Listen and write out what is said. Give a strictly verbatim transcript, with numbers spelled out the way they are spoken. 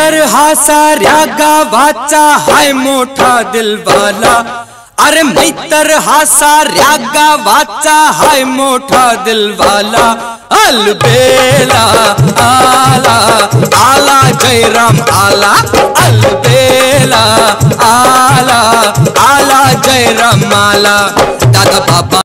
मैतर हा साऱ्या गावाचा हाय मोठा दिलवाला। अरे मैतर हा साऱ्या गावाचा हाय मोठा दिलवाला। अलबेला आला आला जयराम आला। अलबेला आला आला जयराम आला। दादा बाबा